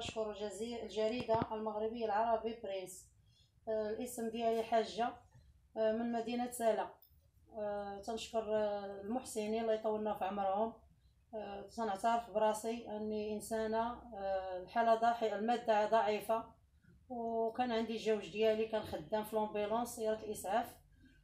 كنشكر الجريدة المغربية العربي بريس. الاسم ديالي حاجة من مدينة سلا. تنشكر المحسنين الله يطولنا في عمرهم. تنعترف براسي اني انسانه الحاله الماده ضعيفه، وكان عندي الجوج ديالي كان خدام في لومبيلونس سياره الاسعاف،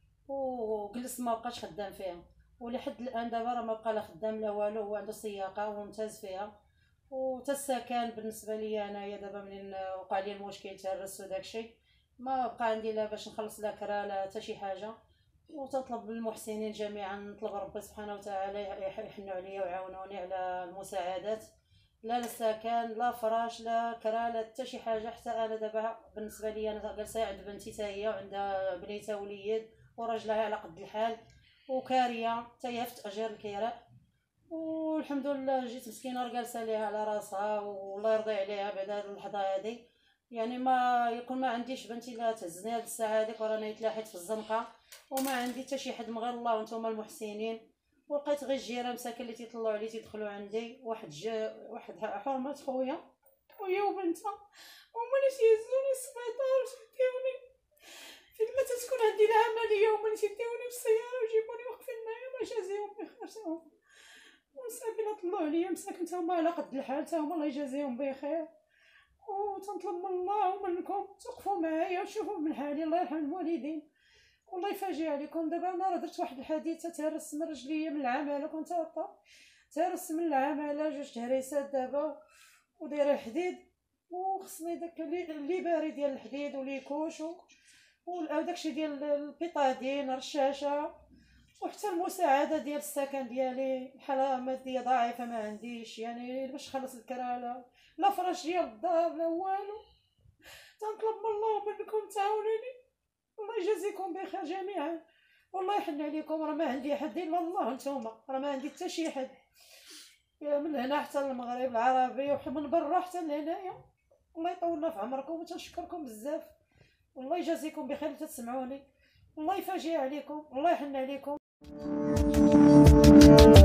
وجلست ما بقاش خدام فيها، ولحد الان دابا راه ما بقى لا خدام لا والو. هو عنده سياقه وممتاز فيها، وتا السكن بالنسبه لي انايا دابا منين وقع لي المشكل تهرس وداكشي ما بقى عندي لا باش نخلص لا كرا لا حتى شي حاجه. وتطلب للمحسنين جميعا، نطلب ربي سبحانه وتعالى يحنوا عليا ويعاونوني على المساعدات، لا السكن لا فراش لا كرا لا حتى شي حاجه. حتى انا دابا بالنسبه لي انا جالسه عند بنتي حتى هي وعندها بنيتها وليد وراجلها على قد الحال، وكاريه حتى هي في تاجير الكراء. والحمد لله جيت مسكينه جالسه ليها على راسها والله يرضي عليها بعد هذه اللحظه هذه. يعني ما يكون ما عنديش بنتي لا تهزني هذه الساعه هذيك وراني تلاحيت في الزنقه، وما عندي حتى شي حد من غير الله وانتم المحسنين. ولقيت غير الجيران مساكن اللي تيطلعوا علي تيدخلوا عندي. واحد حرمه خويا وهي وبنتها هما اللي تيهزوني السبيطار وتيديوني فين ما تكون عندي العمليه، هما اللي تيديوني بالسياره ويجيبوني واقفين معايا. ما جازيهم بخير تاهم، ومساكن طلعوا عليا مساكن تا هما على قد الحال، تا هما الله يجازيهم بخير. وتنطلب من الله ومنكم توقفوا معايا وتشوفوا من حالي، الله يرحم الوالدين والله يفاجئ عليكم. دابا انا راه درت واحد الحادثه تهرس من رجليا من العماله، كنت هابطه تهرس من العماله جوج تهريسات دابا ودايره الحديد، وخصني داك اللي باري ديال الحديد وليكوش وداكشي ديال البيطادين رشاشه، وحتى المساعده ديال السكن ديالي. الحاله الماديه ضعيفه ما عنديش يعني باش نخلص الكرا لا فراش ديال الدار لا والو. تنطلب من الله ومنكم تعاونوني، الله يجازيكم بخير جميعا والله يحن عليكم. راه ما عندي حد الا الله نتوما، راه ما عندي حتى شي حد من هنا حتى المغرب العربي ومن برا حتى لهنايا. الله يطولنا في عمركم وتنشكركم بزاف والله يجازيكم بخير تسمعوني. الله يفاجئ عليكم، الله يحن عليكم.